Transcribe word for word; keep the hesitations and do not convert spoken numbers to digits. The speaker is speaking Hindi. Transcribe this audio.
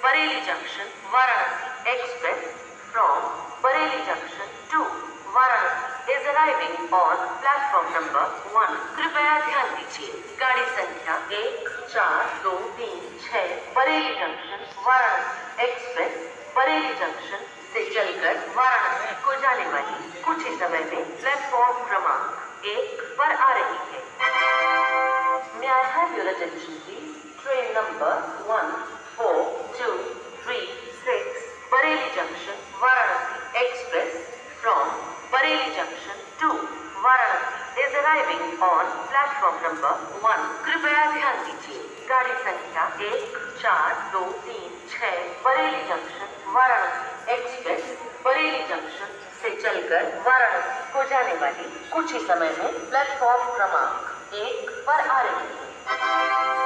Bareilly junction Varanasi express from Bareilly junction to Varanasi is arriving on platform number one. कृपया ध्यान दीजिए, गाड़ी संख्या एक चार दो तीन छह Bareilly junction Varanasi express Bareilly junction से चलकर वाराणसी को जाने वाली कुछ ही समय में प्लेटफॉर्म क्रमांक एक पर आ रही है। May I have your attention please? Train number one four two three six Bareilly Junction Varanasi Express from Bareilly Junction to Varanasi is arriving on platform number one। कृपया ध्यान दीजिए, गाड़ी संख्या एक चार दो तीन छह Bareilly junction Varanasi express Bareilly junction से चलकर वाराणसी को जाने वाली कुछ ही समय में प्लेटफॉर्म क्रमांक एक पर आ रही है।